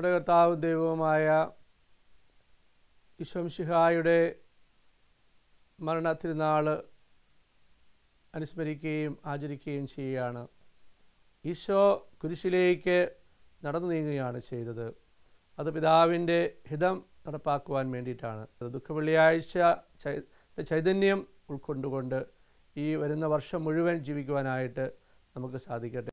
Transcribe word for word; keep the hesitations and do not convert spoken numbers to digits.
നമ്മുടെ കർത്താവും ദൈവവുമായ ഈശോ മിശിഹായുടെ മരണ തിരുനാൾ അനുസ്മരിക്കുകയും ആചരിക്കുകയും ചെയ്യുകയാണ്. ഈശോ കുരിശിലേക്ക് നടന്നു നീങ്ങുകയാണ് ചെയ്തത്. അത് പിതാവിൻ്റെ ഹിതം നടപ്പാക്കുവാൻ വേണ്ടിയിട്ടാണ്. അത് ദുഃഖവെള്ളിയാഴ്ച ചൈതന്യം ഉൾക്കൊണ്ടുകൊണ്ട് ഈ വരുന്ന വർഷം മുഴുവൻ ജീവിക്കുവാനായിട്ട് നമുക്ക് സാധിക്കട്ടെ.